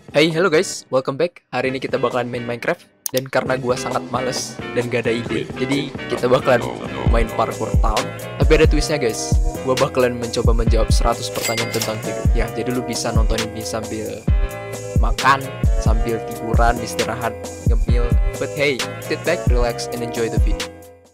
Hey, hello guys, welcome back. Hari ini kita bakalan main Minecraft. Dan karena gua sangat males dan gak ada ide, jadi kita bakalan main parkour town. Tapi ada twistnya guys, gua bakalan mencoba menjawab 100 pertanyaan tentang hidup. Ya, jadi lu bisa nonton ini sambil makan, sambil tiduran, istirahat, ngemil. But hey, sit back, relax, and enjoy the video.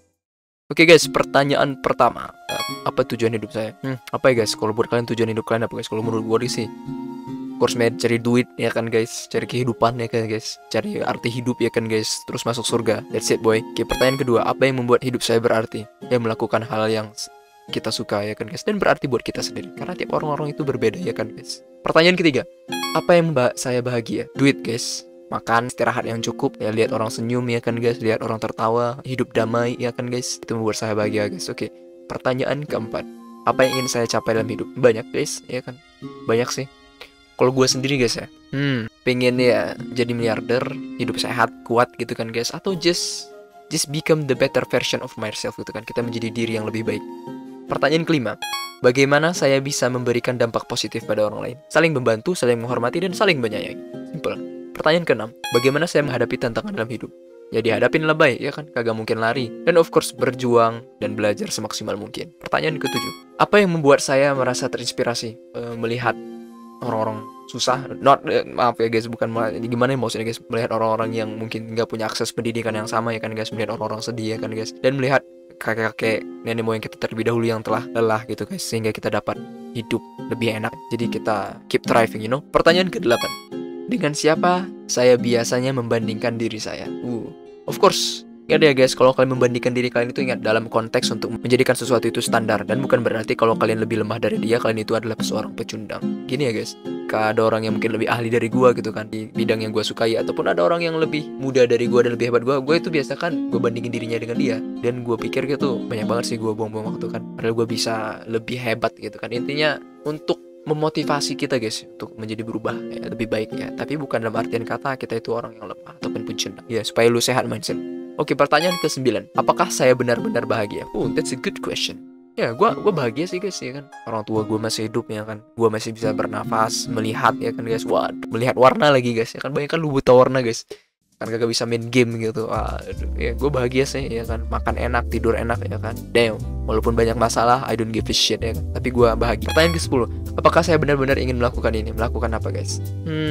Oke guys, pertanyaan pertama. Apa tujuan hidup saya? Apa ya guys? Kalau buat kalian tujuan hidup kalian apa guys? Kalau menurut gua sih, course med cari duit ya kan guys, cari kehidupan ya kan guys, cari arti hidup ya kan guys, terus masuk surga. That's it boy. Oke, pertanyaan kedua, apa yang membuat hidup saya berarti? Ya melakukan hal yang kita suka ya kan guys, dan berarti buat kita sendiri, karena tiap orang-orang itu berbeda ya kan guys. Pertanyaan ketiga, apa yang membuat saya bahagia? Duit guys, makan, istirahat yang cukup, ya lihat orang senyum ya kan guys, lihat orang tertawa, hidup damai ya kan guys, itu membuat saya bahagia guys. Oke, pertanyaan keempat, apa yang ingin saya capai dalam hidup? Banyak guys ya kan, banyak sih. Kalau gue sendiri guys ya, pengen ya jadi miliarder, hidup sehat, kuat gitu kan guys, atau just become the better version of myself gitu kan, kita menjadi diri yang lebih baik. Pertanyaan kelima, bagaimana saya bisa memberikan dampak positif pada orang lain? Saling membantu, saling menghormati, dan saling menyayangi. Simple. Pertanyaan keenam, bagaimana saya menghadapi tantangan dalam hidup? Ya dihadapin lah baik ya kan, kagak mungkin lari. Dan of course berjuang dan belajar semaksimal mungkin. Pertanyaan ketujuh, apa yang membuat saya merasa terinspirasi melihat orang-orang susah, maaf ya guys, bukan gimana ya maksudnya guys, melihat orang-orang yang mungkin nggak punya akses pendidikan yang sama ya kan guys, melihat orang-orang sedih ya kan guys, dan melihat kakek-kakek nenek moyang kita terlebih dahulu yang telah lelah gitu guys, sehingga kita dapat hidup lebih enak, jadi kita keep thriving you know. Pertanyaan ke-8, dengan siapa saya biasanya membandingkan diri saya? Of course ingat ya guys, kalau kalian membandingkan diri kalian itu ingat dalam konteks untuk menjadikan sesuatu itu standar, dan bukan berarti kalau kalian lebih lemah dari dia, kalian itu adalah seorang pecundang. Gini ya guys, ada orang yang mungkin lebih ahli dari gua gitu kan di bidang yang gua sukai, ataupun ada orang yang lebih muda dari gua dan lebih hebat gua itu biasa kan gua bandingin dirinya dengan dia, dan gua pikir gitu banyak banget sih gua buang-buang waktu kan, padahal gua bisa lebih hebat gitu kan. Intinya untuk memotivasi kita guys untuk menjadi berubah ya, lebih baik ya, tapi bukan dalam artian kata kita itu orang yang lemah ataupun pecundang ya, supaya lu sehat mindset. Oke, pertanyaan ke-9, apakah saya benar-benar bahagia? That's a good question. Ya, gua bahagia sih guys ya kan. Orang tua gue masih hidup ya kan. Gua masih bisa bernafas, melihat ya kan guys. Melihat warna lagi guys ya kan. Banyak kan lu buta warna guys. Kan kagak bisa main game gitu. Aduh, ya gue bahagia sih ya kan. Makan enak, tidur enak ya kan. Damn. Walaupun banyak masalah, I don't give a shit ya kan. Tapi gue bahagia. Pertanyaan ke-10, apakah saya benar-benar ingin melakukan ini? Melakukan apa guys?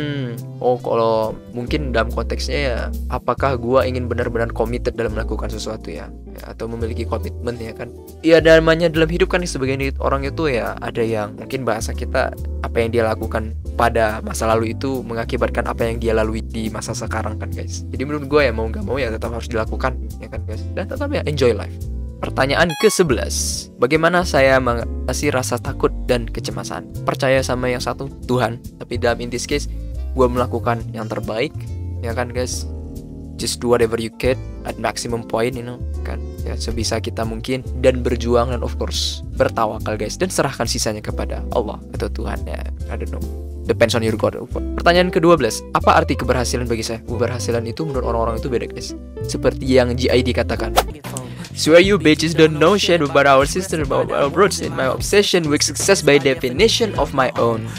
Kalau mungkin dalam konteksnya ya, apakah gue ingin benar-benar committed dalam melakukan sesuatu ya, atau memiliki komitmen ya kan. Ya namanya dalam hidup kan sebagian orang itu ya, ada yang mungkin bahasa kita, apa yang dia lakukan pada masa lalu itu mengakibatkan apa yang dia lalui di masa sekarang kan guys. Jadi menurut gue ya mau nggak mau ya tetap harus dilakukan ya kan guys, dan tetap ya enjoy life. Pertanyaan ke-11, bagaimana saya mengatasi rasa takut dan kecemasan? Percaya sama yang satu, Tuhan. Tapi dalam in this case, gue melakukan yang terbaik ya kan guys. Just do whatever you can at maximum point you know kan ya, sebisa kita mungkin, dan berjuang, dan of course bertawakal guys, dan serahkan sisanya kepada Allah atau Tuhan ya, I don't know, depends on your God. Pertanyaan ke-12, apa arti keberhasilan bagi saya? Keberhasilan itu menurut orang-orang itu beda guys, seperti yang GID katakan, swear you bitches don't know shit about our sister, about our roots, in my obsession with success by definition of my own.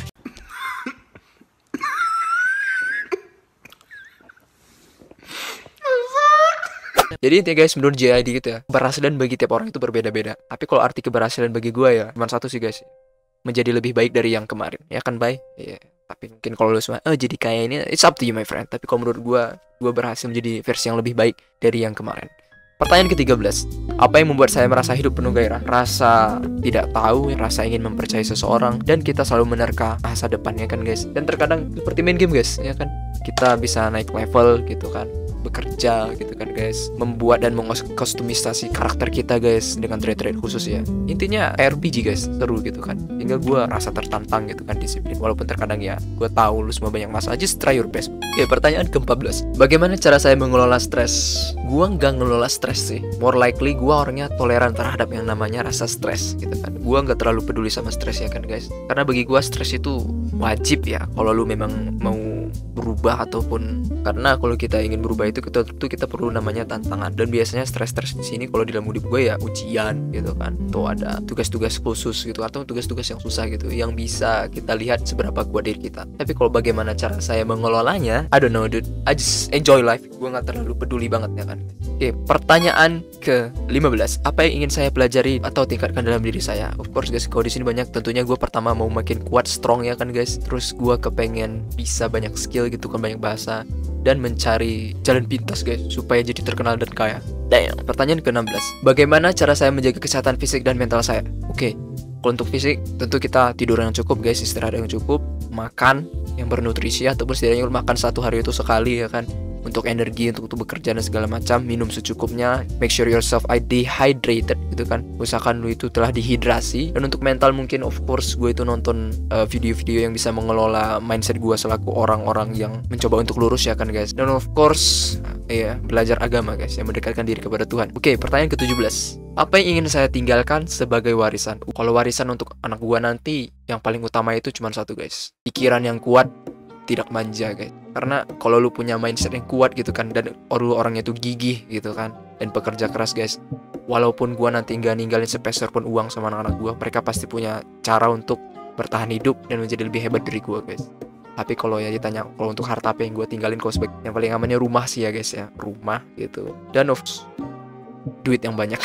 Jadi intinya guys, menurut JID gitu ya, keberhasilan bagi tiap orang itu berbeda-beda. Tapi kalau arti keberhasilan bagi gue ya cuma satu sih guys, menjadi lebih baik dari yang kemarin. Ya kan Bay? Iya. Tapi mungkin kalau lu semua, jadi kayak ini, it's up to you my friend. Tapi kalau menurut gue berhasil menjadi versi yang lebih baik dari yang kemarin. Pertanyaan ke-13, apa yang membuat saya merasa hidup penuh gairah? Rasa tidak tahu, rasa ingin mempercayai seseorang, dan kita selalu menerka masa depannya kan guys. Dan terkadang seperti main game guys, ya kan, kita bisa naik level gitu kan, bekerja gitu kan guys, membuat dan mengkostumisasi karakter kita guys dengan trait-trait khusus ya. Intinya RPG guys, seru gitu kan, hingga gue rasa tertantang gitu kan, disiplin. Walaupun terkadang ya gue tahu lu semua banyak masalah, just try your best. Oke, pertanyaan ke-14, bagaimana cara saya mengelola stres? Gue nggak ngelola stres sih, more likely gue orangnya toleran terhadap yang namanya rasa stres gitu kan. Gue nggak terlalu peduli sama stres ya kan guys, karena bagi gue stres itu wajib ya kalau lu memang mau berubah ataupun karena kalau kita ingin berubah itu kita perlu namanya tantangan. Dan biasanya stres di sini kalau di dalam hidup gue ya ujian gitu kan, atau ada tugas-tugas khusus gitu, atau tugas-tugas yang susah gitu yang bisa kita lihat seberapa kuat diri kita. Tapi kalau bagaimana cara saya mengelolanya, I don't know dude, I just enjoy life. Gue nggak terlalu peduli banget ya kan. Oke, pertanyaan ke-15. Apa yang ingin saya pelajari atau tingkatkan dalam diri saya? Of course guys, kalau di sini banyak. Tentunya gue pertama mau makin kuat, strong ya kan guys. Terus gue kepengen bisa banyak skill gitu kan, banyak bahasa, dan mencari jalan pintas guys supaya jadi terkenal dan kaya. Damn. Pertanyaan ke-16. Bagaimana cara saya menjaga kesehatan fisik dan mental saya? Oke, kalau untuk fisik tentu kita tidur yang cukup guys, istirahat yang cukup, makan yang bernutrisi ataupun setidaknya makan satu hari itu sekali ya kan, untuk energi untuk bekerja dan segala macam. Minum secukupnya, make sure yourself dehydrated gitu kan, usahakan lu itu telah dihidrasi. Dan untuk mental mungkin of course gue itu nonton video-video yang bisa mengelola mindset gue selaku orang-orang yang mencoba untuk lurus ya kan guys. Dan of course belajar agama guys, yang mendekatkan diri kepada Tuhan. Oke, pertanyaan ke-17. Apa yang ingin saya tinggalkan sebagai warisan? Kalau warisan untuk anak gue nanti, yang paling utama itu cuma satu guys, pikiran yang kuat, tidak manja guys. Karena kalau lu punya mindset yang kuat gitu kan, dan lu orangnya tuh gigih gitu kan, dan pekerja keras guys, walaupun gua nanti nggak ninggalin sepeser pun uang sama anak-anak gua, mereka pasti punya cara untuk bertahan hidup dan menjadi lebih hebat dari gua guys. Tapi kalau ya ditanya kalau untuk harta apa yang gua tinggalin, kalau sebagai yang paling amannya rumah sih ya guys ya, rumah gitu, dan of duit yang banyak.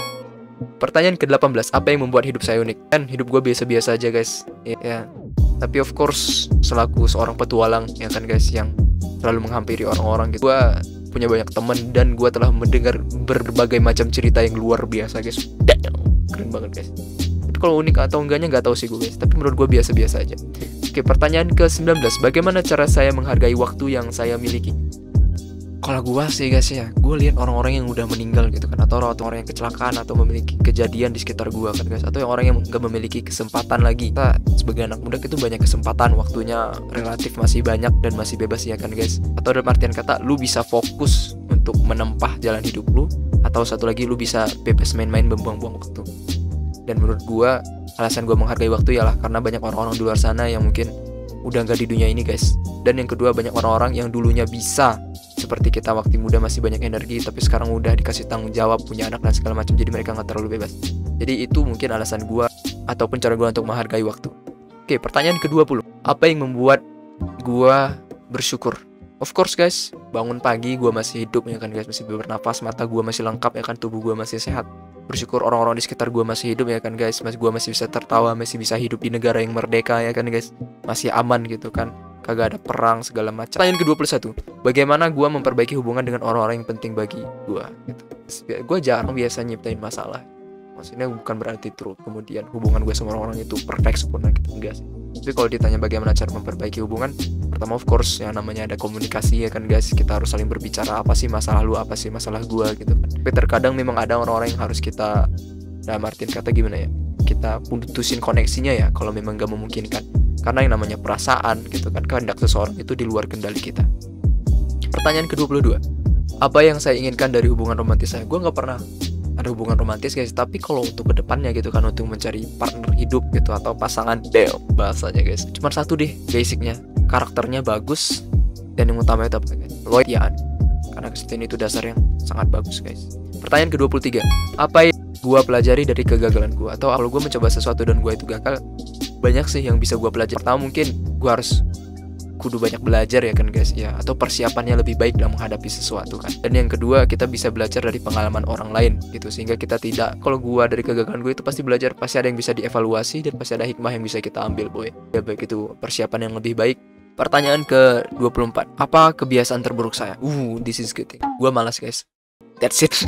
Pertanyaan ke-18. Apa yang membuat hidup saya unik? Kan hidup gua biasa-biasa aja guys ya. Tapi of course selaku seorang petualang ya kan guys, yang selalu menghampiri orang-orang gitu, gue punya banyak teman dan gue telah mendengar berbagai macam cerita yang luar biasa guys. Keren banget guys. Tapi kalau unik atau enggaknya nggak tahu sih gue guys, tapi menurut gue biasa-biasa aja. Oke, pertanyaan ke-19. Bagaimana cara saya menghargai waktu yang saya miliki? Kalau gue sih guys ya, gue lihat orang-orang yang udah meninggal gitu kan, atau orang-orang yang kecelakaan atau memiliki kejadian di sekitar gue kan guys, atau yang orang yang nggak memiliki kesempatan lagi. Kita sebagai anak muda itu banyak kesempatan, waktunya relatif masih banyak dan masih bebas ya kan guys. Atau dalam artian kata, lu bisa fokus untuk menempah jalan hidup lu, atau satu lagi lu bisa bebas main-main, membuang-buang waktu. Dan menurut gue, alasan gue menghargai waktu ialah karena banyak orang-orang di luar sana yang mungkin udah nggak di dunia ini guys. Dan yang kedua, banyak orang-orang yang dulunya bisa seperti kita waktu muda masih banyak energi, tapi sekarang udah dikasih tanggung jawab, punya anak dan segala macam, jadi mereka nggak terlalu bebas. Jadi itu mungkin alasan gue ataupun cara gue untuk menghargai waktu. Oke, pertanyaan ke-20. Apa yang membuat gue bersyukur? Of course guys, bangun pagi gue masih hidup ya kan guys, masih bernafas, mata gue masih lengkap ya kan, tubuh gue masih sehat. Bersyukur orang-orang di sekitar gue masih hidup ya kan guys, gue masih bisa tertawa, masih bisa hidup di negara yang merdeka ya kan guys, masih aman gitu kan, kagak ada perang segala macam. Pertanyaan ke-21. Bagaimana gue memperbaiki hubungan dengan orang-orang yang penting bagi gue gitu. Gue jarang biasa nyiptain masalah. Maksudnya bukan berarti terus kemudian hubungan gue sama orang-orang itu perfect sempurna gitu, enggak sih. Tapi kalau ditanya bagaimana cara memperbaiki hubungan, pertama of course yang namanya ada komunikasi ya kan guys. Kita harus saling berbicara, apa sih masalah lu, apa sih masalah gue gitu kan. Tapi terkadang memang ada orang-orang yang harus kita, dalam artian kata gimana ya, kita putusin koneksinya ya kalau memang gak memungkinkan. Karena yang namanya perasaan gitu kan, kehendak seseorang itu di luar kendali kita. Pertanyaan ke-22. Apa yang saya inginkan dari hubungan romantis saya? Gue gak pernah ada hubungan romantis guys, tapi kalau untuk kedepannya gitu kan, untuk mencari partner hidup gitu atau pasangan, bahasanya guys, cuma satu deh basicnya, karakternya bagus, dan yang utama itu apa guys? Loyal. Karena kesetiaan itu dasar yang sangat bagus guys. Pertanyaan ke-23. Apa yang gue pelajari dari kegagalan gue? Atau kalau gue mencoba sesuatu dan gue itu gagal, banyak sih yang bisa gue pelajari. Pertama mungkin gue harus kudu banyak belajar ya kan guys ya, atau persiapannya lebih baik dalam menghadapi sesuatu kan. Dan yang kedua, kita bisa belajar dari pengalaman orang lain gitu, sehingga kita tidak, kalau gue dari kegagalan gue itu pasti belajar, pasti ada yang bisa dievaluasi dan pasti ada hikmah yang bisa kita ambil boy ya, baik itu persiapan yang lebih baik. Pertanyaan ke-24. Apa kebiasaan terburuk saya? This is good thing. Gue malas guys, that's it.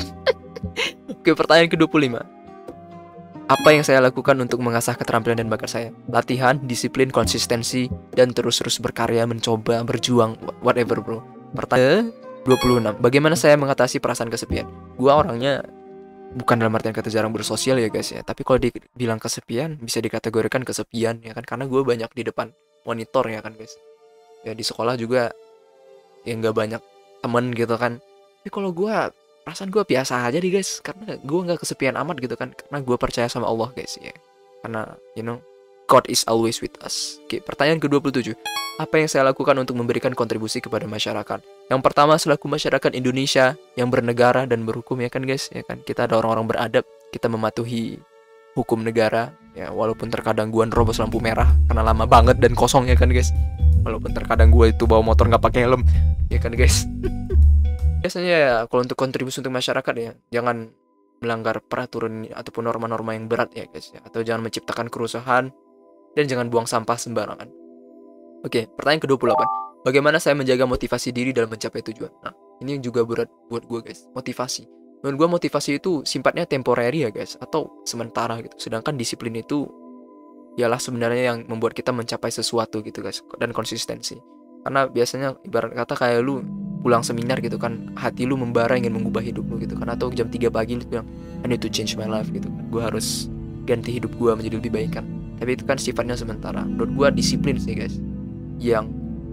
Oke, pertanyaan ke-25. Apa yang saya lakukan untuk mengasah keterampilan dan bakat saya? Latihan, disiplin, konsistensi, dan terus-terus berkarya, mencoba, berjuang, whatever bro. Pertanyaan 26. Bagaimana saya mengatasi perasaan kesepian? Gua orangnya bukan dalam artian kata jarang bersosial ya guys ya, tapi kalau dibilang kesepian bisa dikategorikan kesepian ya kan, karena gue banyak di depan monitor ya kan guys. Ya di sekolah juga ya nggak banyak temen gitu kan. Tapi kalau gue, perasaan gue biasa aja guys, karena gue nggak kesepian amat gitu kan, karena gue percaya sama Allah guys ya. Karena God is always with us. Oke, pertanyaan ke-27. Apa yang saya lakukan untuk memberikan kontribusi kepada masyarakat? Yang pertama, selaku masyarakat Indonesia yang bernegara dan berhukum, ya kan guys, ya kan, kita ada orang-orang beradab, kita mematuhi hukum negara, ya walaupun terkadang gua nerobos lampu merah karena lama banget dan kosong, ya kan guys, walaupun terkadang gua itu bawa motor nggak pakai helm, ya kan guys. Biasanya ya kalau untuk kontribusi untuk masyarakat ya jangan melanggar peraturan ataupun norma-norma yang berat ya guys ya, atau jangan menciptakan kerusuhan dan jangan buang sampah sembarangan. Oke, pertanyaan ke-28. Bagaimana saya menjaga motivasi diri dalam mencapai tujuan? Nah, ini juga berat buat gue guys, motivasi. Menurut gue motivasi itu sifatnya temporary ya guys, atau sementara gitu. Sedangkan disiplin itu ialah sebenarnya yang membuat kita mencapai sesuatu gitu guys, dan konsistensi. Karena biasanya ibarat kata kayak lu pulang seminar gitu kan, hati lu membara ingin mengubah hidup lu gitu kan, atau jam 3 pagi lu bilang I need to change my life gitu kan, gue harus ganti hidup gue menjadi lebih baik kan. Tapi itu kan sifatnya sementara. Menurut gue disiplin sih guys yang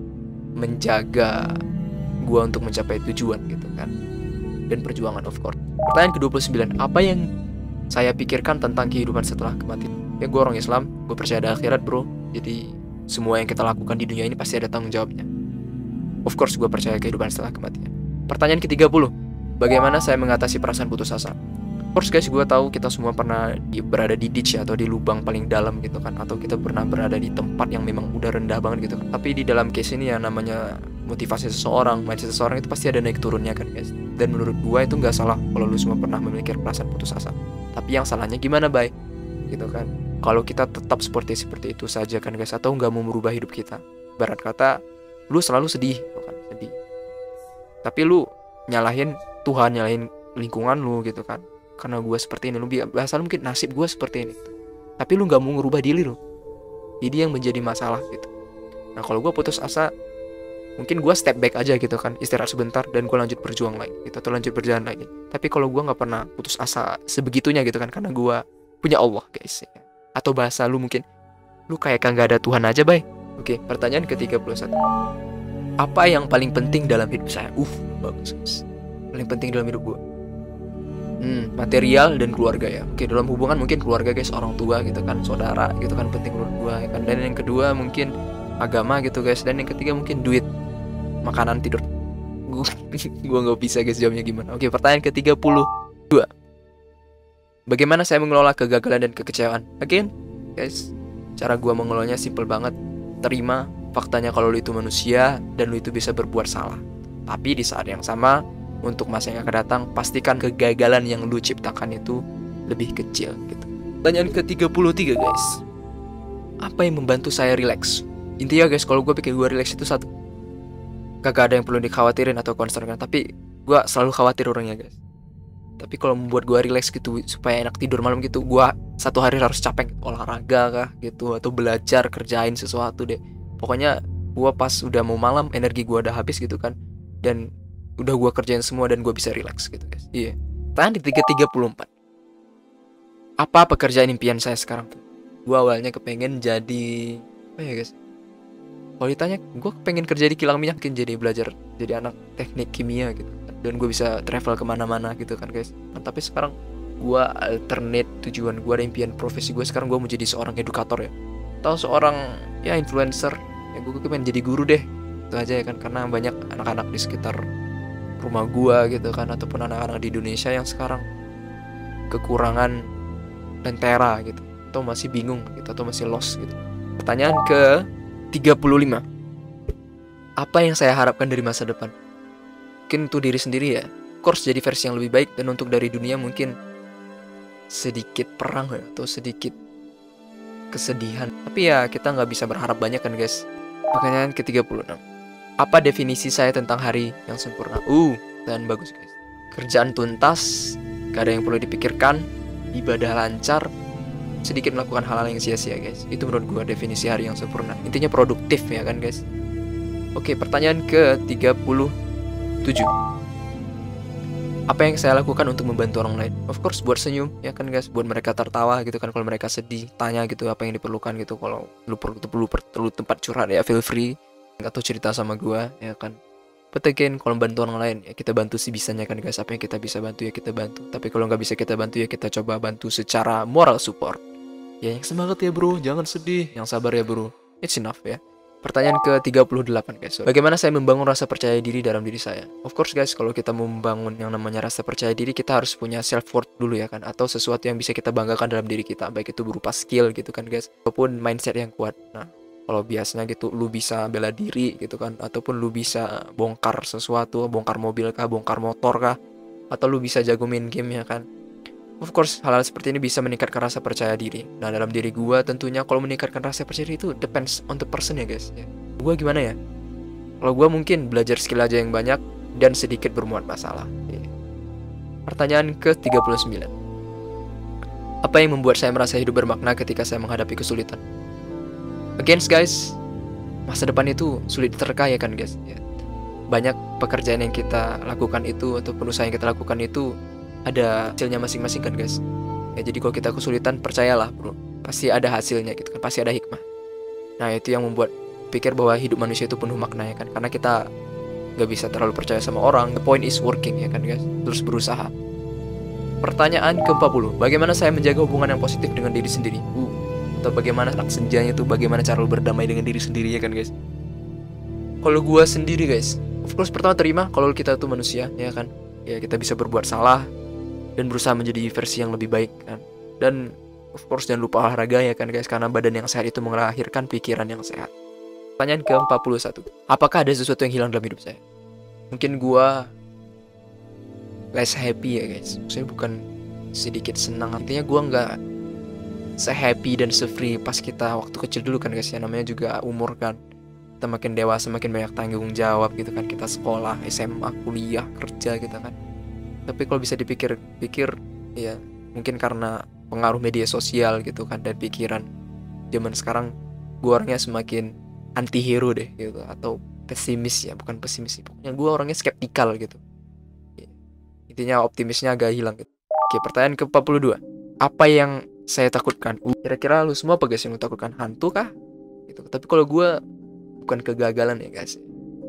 menjaga gue untuk mencapai tujuan gitu kan, dan perjuangan of course. Pertanyaan ke-29. Apa yang saya pikirkan tentang kehidupan setelah kematian? Ya gue orang Islam, gue percaya ada akhirat bro. Jadi semua yang kita lakukan di dunia ini pasti ada tanggung jawabnya. Of course gue percaya kehidupan setelah kematian. Pertanyaan ke-30. Bagaimana saya mengatasi perasaan putus asa? Of course guys, gue tahu kita semua pernah berada di ditch atau di lubang paling dalam gitu kan, atau kita pernah berada di tempat yang memang udah rendah banget gitu kan. Tapi di dalam case ini ya namanya motivasi seseorang, mindset seseorang itu pasti ada naik turunnya kan guys. Dan menurut gue itu nggak salah kalau lu semua pernah memiliki perasaan putus asa. Tapi yang salahnya gimana bay? Gitu kan. Kalau kita tetap seperti itu saja kan guys, atau nggak mau merubah hidup kita. Barat kata, lu selalu sedih, gitu kan, sedih. Tapi lu nyalahin Tuhan, nyalahin lingkungan lu gitu kan. Karena gue seperti ini, lu bahasa lu mungkin nasib gue seperti ini. Tapi lu nggak mau ngerubah diri lu. Jadi yang menjadi masalah gitu. Nah kalau gue putus asa, mungkin gue step back aja gitu kan, istirahat sebentar dan gue lanjut berjuang lagi gitu, atau lanjut berjalan lagi. Tapi kalau gue nggak pernah putus asa sebegitunya gitu kan, karena gue punya Allah guys ya. Atau bahasa lu mungkin, lu kayak nggak ada Tuhan aja bay. Oke, pertanyaan ke-31. Apa yang paling penting dalam hidup saya? Bagus guys. Paling penting dalam hidup gue, material dan keluarga ya. Oke, dalam hubungan mungkin keluarga guys, orang tua gitu kan, saudara gitu kan, penting menurut gue ya kan. Dan yang kedua mungkin agama gitu guys. Dan yang ketiga mungkin duit, makanan, tidur. Gue nggak bisa guys jawabnya gimana. Oke, pertanyaan ke-32. Bagaimana saya mengelola kegagalan dan kekecewaan? Again guys, cara gue mengelolanya simple banget. Terima faktanya kalau lu itu manusia dan lu itu bisa berbuat salah. Tapi di saat yang sama, untuk masa yang akan datang, pastikan kegagalan yang lu ciptakan itu lebih kecil gitu. Pertanyaan ke-33 guys. Apa yang membantu saya relax? Intinya guys, kalau gue bikin gue relax itu satu, kagak ada yang perlu dikhawatirin atau concern kan. Tapi gue selalu khawatir orangnya guys. Tapi kalau membuat gue relax gitu, supaya enak tidur malam gitu, gue satu hari harus capek olahraga kah gitu, atau belajar, kerjain sesuatu deh. Pokoknya gue pas udah mau malam, energi gue udah habis gitu kan, dan udah gue kerjain semua dan gue bisa relax gitu guys. Iya. Tanya di 334. Apa pekerjaan impian saya sekarang tuh? Gue awalnya kepengen jadi apa ya guys? Kalau ditanya, gue pengen kerja di kilang minyak, mungkin jadi belajar jadi anak teknik kimia gitu, dan gue bisa travel kemana-mana gitu kan guys. Nah, tapi sekarang gue alternate tujuan gue, ada impian profesi gue sekarang, gue mau jadi seorang edukator ya, atau seorang ya influencer ya. Gue pengen jadi guru deh, itu aja ya kan. Karena banyak anak-anak di sekitar rumah gue gitu kan, ataupun anak-anak di Indonesia yang sekarang kekurangan lentera gitu, atau masih bingung gitu, atau masih lost gitu. Pertanyaan ke 35. Apa yang saya harapkan dari masa depan? Mungkin untuk diri sendiri ya, course jadi versi yang lebih baik. Dan untuk dari dunia mungkin sedikit perang ya, atau sedikit kesedihan. Tapi ya kita nggak bisa berharap banyak kan guys. Pertanyaan ke 36. Apa definisi saya tentang hari yang sempurna? Dan bagus guys. Kerjaan tuntas, gak ada yang perlu dipikirkan, ibadah lancar, sedikit melakukan hal-hal yang sia-sia guys. Itu menurut gue definisi hari yang sempurna. Intinya produktif ya kan guys. Oke, pertanyaan ke 37. Apa yang saya lakukan untuk membantu orang lain? Of course buat senyum ya kan guys, buat mereka tertawa gitu kan. Kalau mereka sedih, tanya gitu apa yang diperlukan gitu. Kalau lu perlu tempat curhat ya feel free, atau cerita sama gue ya kan. But again, kalau bantu orang lain ya kita bantu sebisanya kan guys. Apa yang kita bisa bantu ya kita bantu. Tapi kalau nggak bisa kita bantu ya kita coba bantu secara moral support. Ya yang semangat ya bro, jangan sedih. Yang sabar ya bro. It's enough ya. Pertanyaan ke-38 guys. Bagaimana saya membangun rasa percaya diri dalam diri saya? Of course guys, kalau kita mau membangun yang namanya rasa percaya diri, kita harus punya self-worth dulu ya kan. Atau sesuatu yang bisa kita banggakan dalam diri kita. Baik itu berupa skill gitu kan guys, ataupun mindset yang kuat. Nah, kalau biasanya gitu lu bisa bela diri gitu kan, ataupun lu bisa bongkar sesuatu, bongkar mobil kah, bongkar motor kah, atau lu bisa jago main game ya kan. Of course, hal-hal seperti ini bisa meningkatkan rasa percaya diri. Nah, dalam diri gua tentunya kalau meningkatkan rasa percaya diri itu depends on the person ya guys. Ya. Gua gimana ya? Kalau gua mungkin belajar skill aja yang banyak dan sedikit bermuat masalah. Ya. Pertanyaan ke-39. Apa yang membuat saya merasa hidup bermakna ketika saya menghadapi kesulitan? Again guys, masa depan itu sulit diterka ya kan guys. Ya. Banyak pekerjaan yang kita lakukan itu atau usaha yang kita lakukan itu ada hasilnya masing-masing kan guys. Ya jadi kalau kita kesulitan, percayalah bro, pasti ada hasilnya gitu kan, pasti ada hikmah. Nah itu yang membuat pikir bahwa hidup manusia itu penuh makna ya kan, karena kita nggak bisa terlalu percaya sama orang. The point is working ya kan guys, terus berusaha. Pertanyaan ke-40, bagaimana saya menjaga hubungan yang positif dengan diri sendiri? Atau bagaimana anak senjanya itu, bagaimana cara lu berdamai dengan diri sendiri ya kan guys. Kalau gua sendiri guys, of course pertama terima kalau kita tuh manusia ya kan. Ya kita bisa berbuat salah dan berusaha menjadi versi yang lebih baik kan. Dan of course jangan lupa olahraga ya kan guys, karena badan yang sehat itu melahirkan pikiran yang sehat. Pertanyaan ke-41, apakah ada sesuatu yang hilang dalam hidup saya? Mungkin gua less happy ya guys. Saya bukan sedikit senang, artinya gua nggak se-happy dan se-free pas kita waktu kecil dulu kan guys ya. Namanya juga umur kan, kita makin dewasa makin banyak tanggung jawab gitu kan, kita sekolah, SMA, kuliah, kerja gitu kan. Tapi kalau bisa dipikir-pikir ya mungkin karena pengaruh media sosial gitu kan, dan pikiran zaman sekarang gue orangnya semakin anti hero deh gitu, atau pesimis ya, bukan pesimis sih, pokoknya gue orangnya skeptikal gitu ya. Intinya optimisnya agak hilang gitu. Oke, pertanyaan ke-42, apa yang saya takutkan? Kira-kira lu semua apa guys yang lu takutkan? Hantu kah? Gitu. Tapi kalau gue bukan kegagalan ya guys,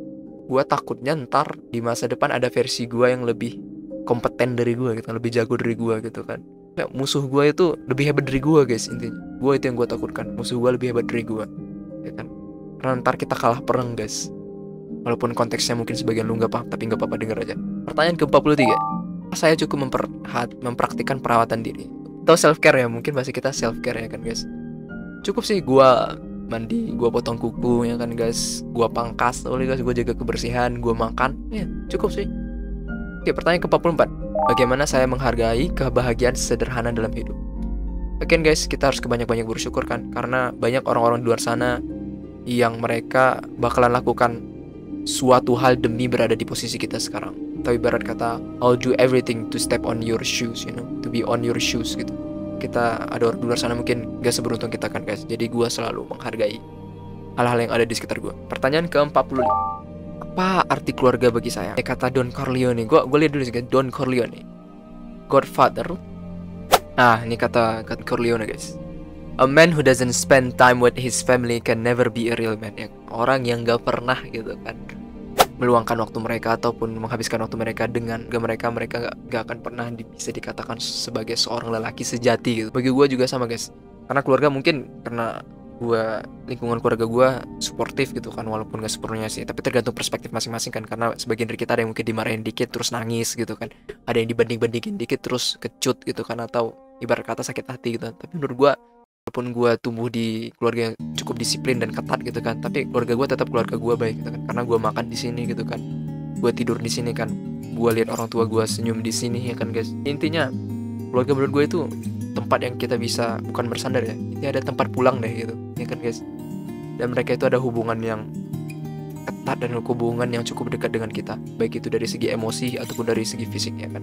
gue takutnya ntar di masa depan ada versi gue yang lebih kompeten dari gue gitu, lebih jago dari gue gitu kan. Ya, musuh gue itu lebih hebat dari gue guys, intinya gue itu yang gue takutkan, musuh gue lebih hebat dari gue ya kan, karena ntar kita kalah perang guys. Walaupun konteksnya mungkin sebagian lu gak paham, tapi gak apa-apa, denger aja. Pertanyaan ke-43, saya cukup mempraktikkan perawatan diri atau self care ya, mungkin bahasa kita self care ya kan guys. Cukup sih gue mandi, gue potong kuku ya kan guys, gue pangkas oleh guys, gue jaga kebersihan, gue makan ya, cukup sih. Oke, pertanyaan ke-44, bagaimana saya menghargai kebahagiaan sederhana dalam hidup? Again guys, kita harus banyak-banyak bersyukur kan, karena banyak orang-orang di luar sana yang mereka bakalan lakukan suatu hal demi berada di posisi kita sekarang. Tapi ibarat kata, I'll do everything to step on your shoes, you know, to be on your shoes gitu. Kita ada orang di luar sana mungkin gak seberuntung kita kan guys. Jadi gue selalu menghargai hal-hal yang ada di sekitar gue. Pertanyaan ke-45, apa arti keluarga bagi saya? Kata Don Corleone, gue lihat dulu sih guys, Don Corleone, Godfather. Nah, ini kata Corleone guys, a man who doesn't spend time with his family can never be a real man. Ya, orang yang gak pernah gitu kan meluangkan waktu mereka ataupun menghabiskan waktu mereka dengan mereka gak akan pernah bisa dikatakan sebagai seorang lelaki sejati gitu. Bagi gue juga sama guys, karena keluarga mungkin karena lingkungan keluarga gue suportif gitu kan, walaupun gak sepenuhnya sih, tapi tergantung perspektif masing-masing kan. Karena sebagian dari kita ada yang mungkin dimarahin dikit terus nangis gitu kan, ada yang dibanding-bandingin dikit terus kecut gitu kan, atau ibarat kata sakit hati gitu kan. Tapi menurut gue, walaupun gue tumbuh di keluarga yang cukup disiplin dan ketat gitu kan, tapi keluarga gue tetap keluarga gue baik gitu kan, karena gue makan di sini gitu kan, gue tidur di sini kan, gue lihat orang tua gue senyum di sini ya kan guys. Intinya keluarga menurut gue itu tempat yang kita bisa bukan bersandar ya, ini ada tempat pulang deh gitu ya kan guys. Dan mereka itu ada hubungan yang ketat dan hubungan yang cukup dekat dengan kita, baik itu dari segi emosi ataupun dari segi fisik ya kan.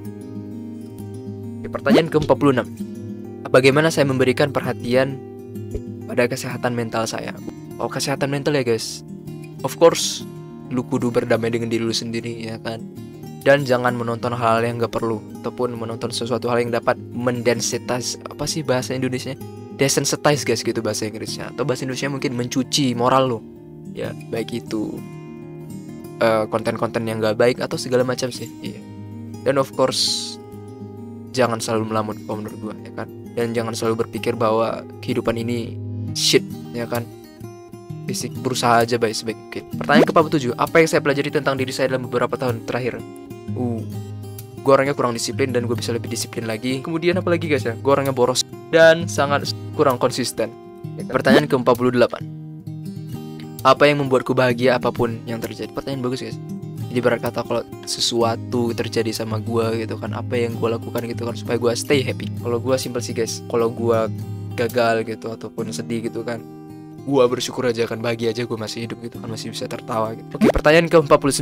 Pertanyaan ke-46, bagaimana saya memberikan perhatian pada kesehatan mental saya? Oh, kesehatan mental ya guys, of course lu kudu berdamai dengan diri lu sendiri ya kan. Dan jangan menonton hal-hal yang gak perlu, ataupun menonton sesuatu hal yang dapat mendensitize, apa sih bahasa Indonesia? Desensitize guys gitu bahasa Inggrisnya, atau bahasa Indonesia mungkin mencuci moral lo. Ya, baik itu konten-konten yang gak baik atau segala macam sih. Iya. Dan of course jangan selalu melamun kalau menurut gue ya kan. dan jangan selalu berpikir bahwa kehidupan ini shit, ya kan. Basic, berusaha aja sebaik mungkin. Pertanyaan ke-47, apa yang saya pelajari tentang diri saya dalam beberapa tahun terakhir? Gue orangnya kurang disiplin dan gue bisa lebih disiplin lagi. Kemudian apa lagi guys ya? Gue orangnya boros dan sangat kurang konsisten. Pertanyaan ke-48, apa yang membuatku bahagia apapun yang terjadi? Pertanyaan bagus guys. Jadi berkata kalau sesuatu terjadi sama gue gitu kan, apa yang gue lakukan gitu kan supaya gue stay happy. Kalau gue simple sih guys. Kalau gue gagal gitu ataupun sedih gitu kan, gue bersyukur aja kan, bahagia aja gue masih hidup gitu kan, masih bisa tertawa gitu. Oke, pertanyaan ke-49,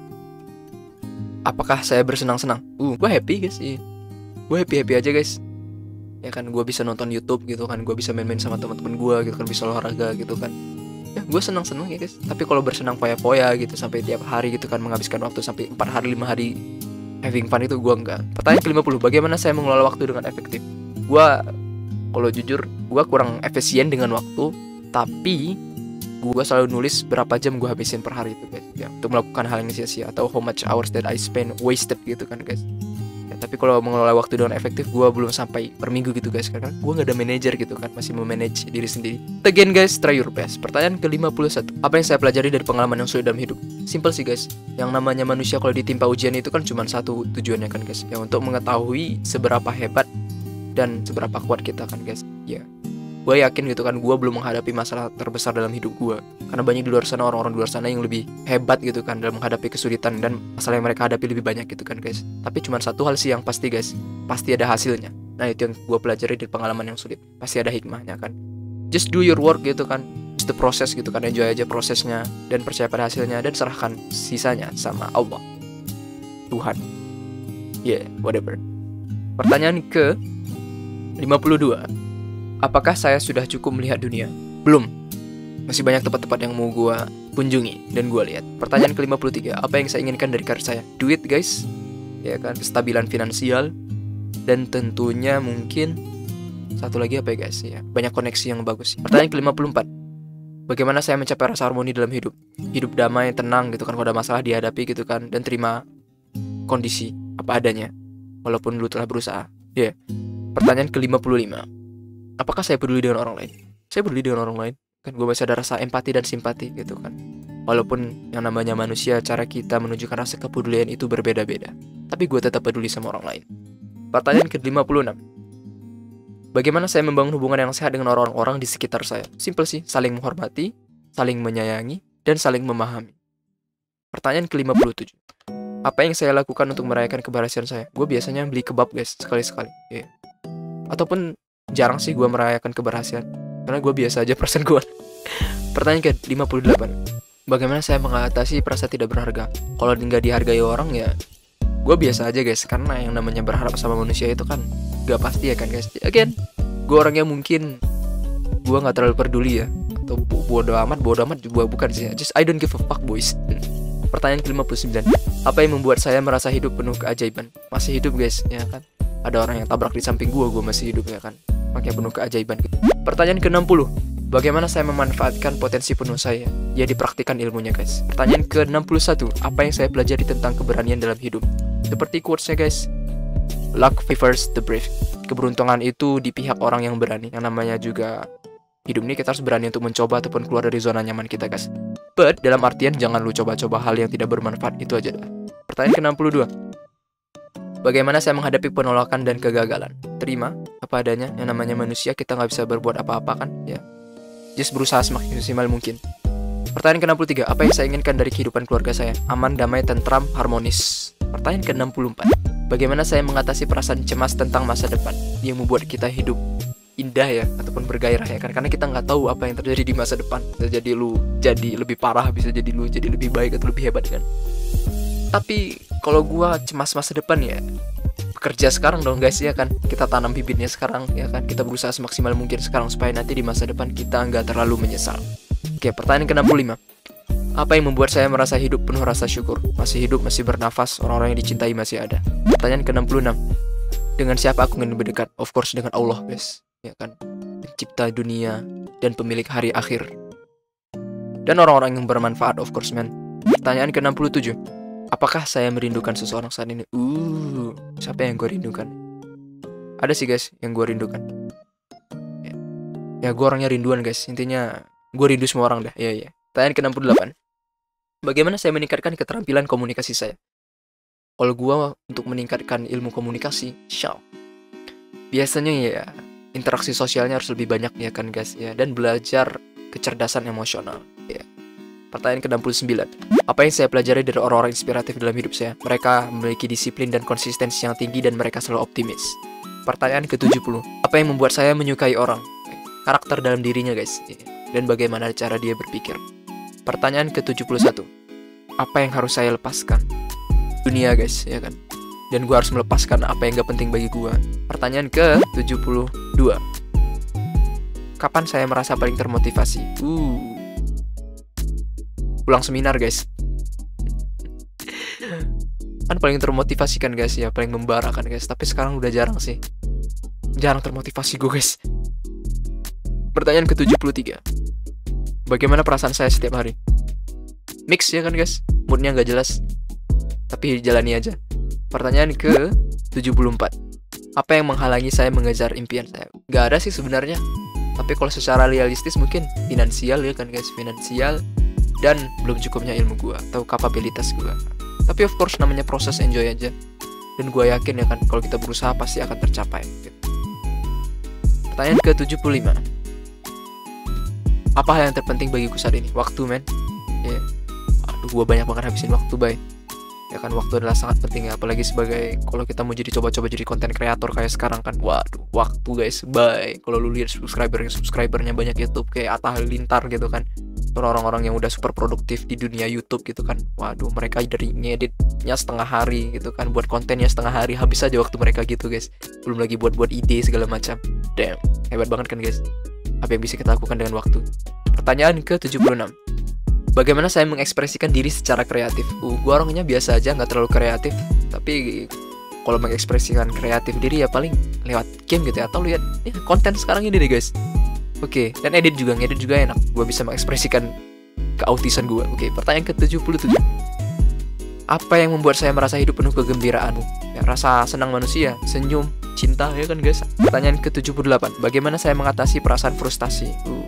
apakah saya bersenang-senang? Gue happy guys sih. Gue happy aja guys. Ya kan, gue bisa nonton YouTube gitu kan, gue bisa main-main sama teman-teman gue gitu kan, bisa olahraga gitu kan. Ya gue senang-senang ya guys. Tapi kalau bersenang foya-foya gitu sampai tiap hari gitu kan, menghabiskan waktu sampai 4 hari 5 hari having fun, itu gue enggak. Pertanyaan ke-50, bagaimana saya mengelola waktu dengan efektif? Gue, kalau jujur, gue kurang efisien dengan waktu. Tapi gue selalu nulis berapa jam gue habisin per hari itu guys ya, untuk melakukan hal yang sia-sia, atau how much hours that I spend wasted gitu kan guys ya. Tapi kalau mengelola waktu dengan efektif, gue belum sampai per minggu gitu guys, karena gue gak ada manajer gitu kan, masih memanage diri sendiri. Again guys, try your best. Pertanyaan ke-51, apa yang saya pelajari dari pengalaman yang sulit dalam hidup? Simple sih guys, yang namanya manusia kalau ditimpa ujian itu kan cuma satu tujuannya kan guys ya, untuk mengetahui seberapa hebat dan seberapa kuat kita kan guys ya. Gue yakin gitu kan, gue belum menghadapi masalah terbesar dalam hidup gue, karena banyak di luar sana, orang-orang di luar sana yang lebih hebat gitu kan dalam menghadapi kesulitan, dan masalah yang mereka hadapi lebih banyak gitu kan guys. Tapi cuma satu hal sih yang pasti guys, pasti ada hasilnya. Nah itu yang gue pelajari dari pengalaman yang sulit, pasti ada hikmahnya kan. Just do your work gitu kan, just the process gitu kan, enjoy aja prosesnya dan percaya pada hasilnya, dan serahkan sisanya sama Allah, Tuhan. Whatever. Pertanyaan ke 52, apakah saya sudah cukup melihat dunia? Belum. Masih banyak tempat-tempat yang mau gue kunjungi dan gue lihat. Pertanyaan ke-53, apa yang saya inginkan dari karir saya? Duit guys, ya kan, kestabilan finansial, dan tentunya mungkin satu lagi apa ya guys ya, banyak koneksi yang bagus. Pertanyaan ke-54, bagaimana saya mencapai rasa harmoni dalam hidup? Hidup damai, tenang gitu kan, kalau ada masalah dihadapi gitu kan, dan terima kondisi apa adanya walaupun lu telah berusaha. Pertanyaan ke-55, apakah saya peduli dengan orang lain? Saya peduli dengan orang lain kan, gue masih ada rasa empati dan simpati gitu kan. Walaupun yang namanya manusia, cara kita menunjukkan rasa kepedulian itu berbeda-beda, tapi gue tetap peduli sama orang lain. Pertanyaan ke-56, bagaimana saya membangun hubungan yang sehat dengan orang-orang di sekitar saya? Simple sih, saling menghormati, saling menyayangi, dan saling memahami. Pertanyaan ke-57, apa yang saya lakukan untuk merayakan keberhasilan saya? Gue biasanya beli kebab guys, sekali-sekali ataupun jarang sih gue merayakan keberhasilan, karena gue biasa aja persen gue. Pertanyaan ke-58, bagaimana saya mengatasi perasaan tidak berharga? Kalau nggak dihargai orang ya, gue biasa aja guys, karena yang namanya berharap sama manusia itu kan gak pasti ya kan guys. Again, gue orangnya mungkin gue nggak terlalu peduli ya, atau bodo amat juga bukan sih, just I don't give a fuck boys. Pertanyaan ke-59, apa yang membuat saya merasa hidup penuh keajaiban? Masih hidup guys, ya kan. Ada orang yang tabrak di samping gue masih hidup ya kan, makanya penuh keajaiban gitu. Pertanyaan ke-60, bagaimana saya memanfaatkan potensi penuh saya? Ya dipraktikkan ilmunya guys. Pertanyaan ke-61, apa yang saya pelajari tentang keberanian dalam hidup? Seperti quotes-nya guys, luck favors the brave. Keberuntungan itu di pihak orang yang berani. Yang namanya juga hidup ini kita harus berani untuk mencoba ataupun keluar dari zona nyaman kita guys. But dalam artian jangan lu coba-coba hal yang tidak bermanfaat, itu aja dah. Pertanyaan ke-62, bagaimana saya menghadapi penolakan dan kegagalan? Terima apa adanya, yang namanya manusia, kita nggak bisa berbuat apa-apa kan ya. Just berusaha semaksimal mungkin. Pertanyaan ke-63, apa yang saya inginkan dari kehidupan keluarga saya? Aman, damai, tentram, harmonis. Pertanyaan ke-64, bagaimana saya mengatasi perasaan cemas tentang masa depan yang membuat kita hidup indah ya, ataupun bergairah ya kan, karena kita nggak tahu apa yang terjadi di masa depan. Bisa jadi lu jadi lebih parah, bisa jadi lu jadi lebih baik atau lebih hebat kan. Tapi kalau gua cemas masa depan ya, bekerja sekarang dong guys ya kan, kita tanam bibitnya sekarang ya kan, kita berusaha semaksimal mungkin sekarang supaya nanti di masa depan kita nggak terlalu menyesal. Oke, pertanyaan ke-65, apa yang membuat saya merasa hidup penuh rasa syukur? Masih hidup, masih bernafas, orang-orang yang dicintai masih ada. Pertanyaan ke-66, dengan siapa aku ingin berdekat? Of course dengan Allah guys, ya kan, pencipta dunia dan pemilik hari akhir, dan orang-orang yang bermanfaat of course man. Pertanyaan ke-67, apakah saya merindukan seseorang saat ini? Siapa yang gue rindukan? Ada sih guys yang gue rindukan. Ya gue orangnya rinduan guys. Intinya gue rindu semua orang dah. Iya. Pertanyaan ke-68. Bagaimana saya meningkatkan keterampilan komunikasi saya? Kalau gue untuk meningkatkan ilmu komunikasi, biasanya ya interaksi sosialnya harus lebih banyak ya kan guys ya, dan belajar kecerdasan emosional ya. Pertanyaan ke-69. Apa yang saya pelajari dari orang-orang inspiratif dalam hidup saya? Mereka memiliki disiplin dan konsistensi yang tinggi dan mereka selalu optimis. Pertanyaan ke-70. Apa yang membuat saya menyukai orang? Karakter dalam dirinya guys, dan bagaimana cara dia berpikir. Pertanyaan ke-71. Apa yang harus saya lepaskan? Dunia guys, ya kan? Dan gue harus melepaskan apa yang gak penting bagi gue. Pertanyaan ke-72. Kapan saya merasa paling termotivasi? Pulang seminar guys. Kan paling termotivasi kan guys ya, paling membara kan guys. Tapi sekarang udah jarang sih. Jarang termotivasi gue guys. Pertanyaan ke-73. Bagaimana perasaan saya setiap hari? Mix ya kan guys. Moodnya gak jelas, tapi jalani aja. Pertanyaan ke-74. Apa yang menghalangi saya mengejar impian saya? Gak ada sih sebenarnya. Tapi kalau secara realistis mungkin finansial ya kan guys. Finansial dan belum cukupnya ilmu gue atau kapabilitas gue. Tapi of course namanya proses, enjoy aja. Dan gue yakin ya kan kalau kita berusaha pasti akan tercapai gitu. Pertanyaan ke-75. Apa hal yang terpenting bagiku saat ini? Waktu men. Ya. Aduh, gue banyak banget habisin waktu bay. Ya kan waktu adalah sangat penting ya, apalagi sebagai kalau kita mau jadi coba-coba jadi konten kreator kayak sekarang kan. Waduh, waktu guys, bye. Kalau lu lihat subscribernya banyak YouTube kayak Atta Halilintar gitu kan. Orang-orang yang udah super produktif di dunia YouTube gitu kan. Waduh, mereka dari ngeditnya setengah hari gitu kan, buat kontennya setengah hari, habis aja waktu mereka gitu guys. Belum lagi buat ide segala macam. Damn, hebat banget kan guys. Apa yang bisa kita lakukan dengan waktu? Pertanyaan ke-76. Bagaimana saya mengekspresikan diri secara kreatif? Gue orangnya biasa aja, nggak terlalu kreatif. Tapi kalau mengekspresikan kreatif diri ya paling lewat game gitu ya, atau lihat ya, konten sekarang ini deh guys. Oke, dan ngedit juga enak. Gue bisa mengekspresikan keautisan gue. Oke, pertanyaan ke-77. Apa yang membuat saya merasa hidup penuh kegembiraan? Ya, rasa senang manusia, senyum, cinta ya kan guys. Pertanyaan ke-78. Bagaimana saya mengatasi perasaan frustasi?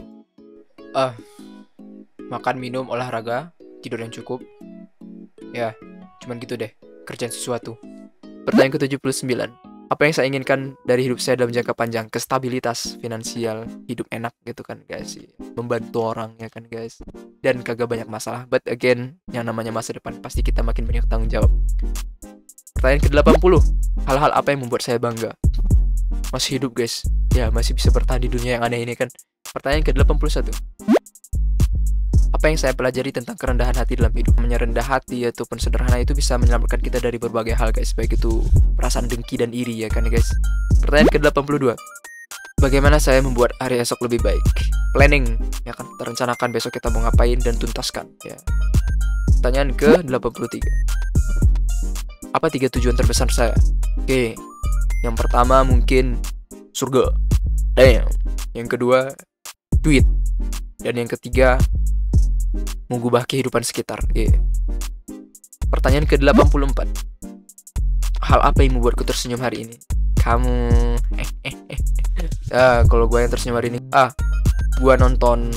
Makan, minum, olahraga, tidur yang cukup. Ya, cuman gitu deh, kerjaan sesuatu. Pertanyaan ke-79. Apa yang saya inginkan dari hidup saya dalam jangka panjang? Kestabilitas finansial, hidup enak gitu kan guys. Membantu orang ya kan guys. Dan kagak banyak masalah. But again, yang namanya masa depan pasti kita makin banyak tanggung jawab. Pertanyaan ke-80. Hal-hal apa yang membuat saya bangga? Masih hidup guys. Ya, masih bisa bertahan di dunia yang aneh ini kan. Pertanyaan ke-81. Apa yang saya pelajari tentang kerendahan hati dalam hidup? Rendah hati ataupun sederhana itu bisa menyelamatkan kita dari berbagai hal guys. Baik itu perasaan dengki dan iri ya kan guys. Pertanyaan ke-82. Bagaimana saya membuat hari esok lebih baik? Planning ya kan, terencanakan besok kita mau ngapain dan tuntaskan ya. Pertanyaan ke-83. Apa 3 tujuan terbesar saya? Oke. Yang pertama mungkin surga. Damn. Yang kedua duit. Dan yang ketiga mengubah kehidupan sekitar. Pertanyaan ke-84. Hal apa yang membuatku tersenyum hari ini? Kamu. Kalau gue yang tersenyum hari ini, gue nonton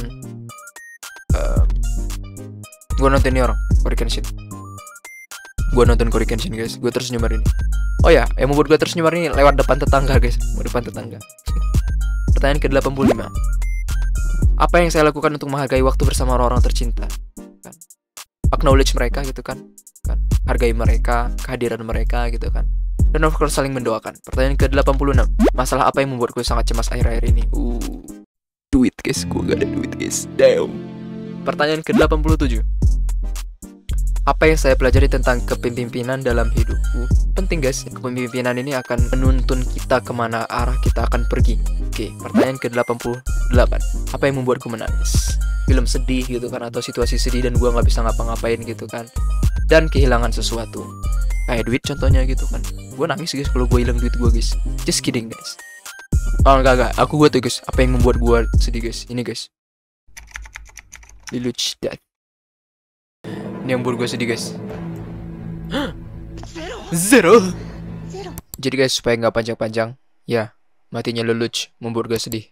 ini orang Cory Kenshin. Gue nonton Cory Kenshin guys. Gue tersenyum hari ini. Oh ya, yang membuat gue tersenyum hari ini lewat depan tetangga guys. Depan tetangga. Pertanyaan ke-85. Apa yang saya lakukan untuk menghargai waktu bersama orang-orang tercinta? Kan? Acknowledge mereka gitu kan? Hargai mereka, kehadiran mereka gitu kan. Dan of course saling mendoakan. Pertanyaan ke-86. Masalah apa yang membuatku sangat cemas akhir-akhir ini? Duit guys, gue gak ada duit guys. Damn. Pertanyaan ke-87. Apa yang saya pelajari tentang kepemimpinan dalam hidupku? Penting guys, kepemimpinan ini akan menuntun kita kemana arah kita akan pergi. Oke, pertanyaan ke-88. Apa yang membuatku menangis? Film sedih gitu kan, atau situasi sedih dan gue gak bisa ngapa-ngapain gitu kan. Dan kehilangan sesuatu. Kayak duit contohnya gitu kan. Gue nangis guys kalau gue hilang duit gue guys. Just kidding guys. Oh enggak, aku gue tuh guys. Apa yang membuat gue sedih guys? Ini guys. Lelouch Death. Ini yang membuat gue sedih guys. Zero. Jadi guys, supaya nggak panjang-panjang, Ya, matinya Lelouch membuat gue sedih.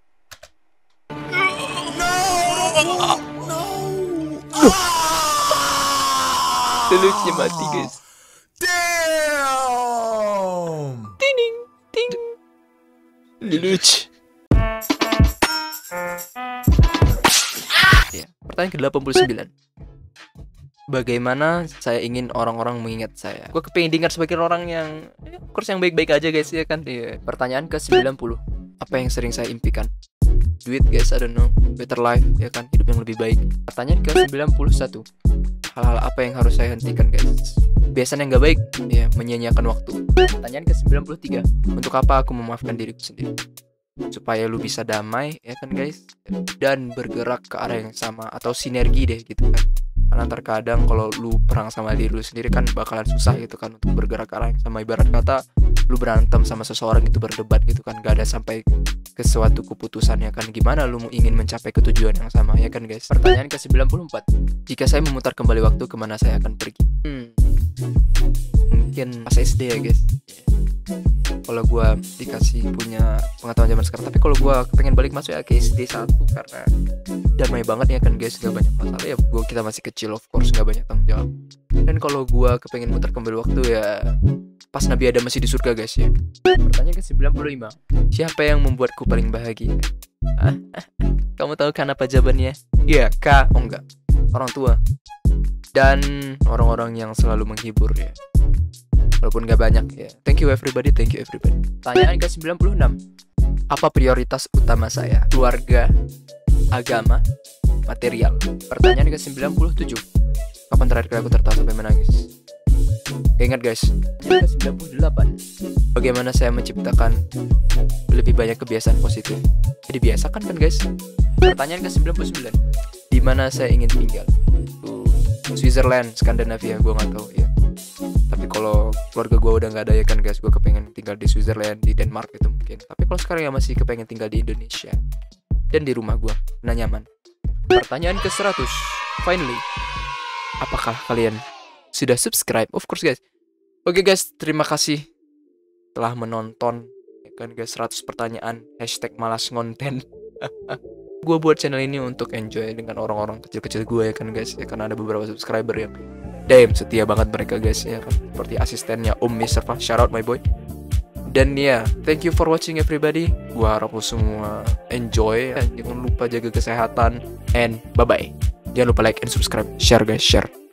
Lelouchnya mati guys. Damn! Ting ting. Lelouch. Ya, pertanyaan ke-89. Bagaimana saya ingin orang-orang mengingat saya? Gue kepingin diingat sebagai orang yang kurs yang baik-baik aja guys ya kan. Iya. Pertanyaan ke-90. Apa yang sering saya impikan? Duit guys, I don't know. Better life ya kan, hidup yang lebih baik. Pertanyaan ke-91. Hal-hal apa yang harus saya hentikan guys? Biasanya nggak baik ya, menyia-nyiakan waktu. Pertanyaan ke-93. Untuk apa aku memaafkan diriku sendiri? Supaya lu bisa damai ya kan guys, dan bergerak ke arah yang sama atau sinergi deh gitu kan. Karena terkadang kalau lu perang sama diri lu sendiri kan bakalan susah gitu kan untuk bergerak ke arah yang sama. Ibarat kata lu berantem sama seseorang itu, berdebat gitu kan, gak ada sampai ke suatu keputusan ya kan. Gimana lu ingin mencapai ketujuan yang sama ya kan guys. Pertanyaan ke-94. Jika saya memutar kembali waktu, kemana saya akan pergi? Mungkin pas SD ya guys. Kalau gue dikasih punya pengetahuan zaman sekarang. Tapi kalau gue pengen balik masuk ya ke SD 1, karena damai banget ya kan guys, gak banyak masalah ya. Kita masih kecil of course, gak banyak tanggung jawab. Dan kalau gue kepengen muter kembali waktu ya pas Nabi Adam masih di surga guys ya. Pertanyaan ke-95. Siapa yang membuatku paling bahagia? Kamu tahu kan apa jawabannya? Ya, Kak. Oh enggak, orang tua dan orang-orang yang selalu menghibur ya, walaupun gak banyak ya. Thank you everybody, thank you everybody. Pertanyaan ke-96. Apa prioritas utama saya? Keluarga, agama, material. Pertanyaan ke-97. Kapan terakhir kali aku tertawa sampai menangis? Ingat guys. Pertanyaan ke-98. Bagaimana saya menciptakan lebih banyak kebiasaan positif? Jadi biasakan kan guys. Pertanyaan ke-99. Di mana saya ingin tinggal? Switzerland, Skandinavia, gue gak tahu ya. Tapi kalau keluarga gue udah gak ada ya kan guys, gue kepengen tinggal di Switzerland, di Denmark gitu mungkin. Tapi kalau sekarang ya masih kepengen tinggal di Indonesia dan di rumah gue, nah nyaman. Pertanyaan ke-100. Finally, apakah kalian sudah subscribe? Of course guys. Oke guys, terima kasih telah menonton ya kan guys, 100 pertanyaan #malas ngonten. Gue buat channel ini untuk enjoy dengan orang-orang kecil-kecil gue ya kan guys ya, karena ada beberapa subscriber yang damn setia banget mereka guys ya kan, seperti asistennya Om Mr. Fa, shout out my boy. Dan ya, thank you for watching everybody. Gue harap lo semua enjoy, jangan lupa jaga kesehatan, and bye bye. Jangan lupa like and subscribe, share guys, share.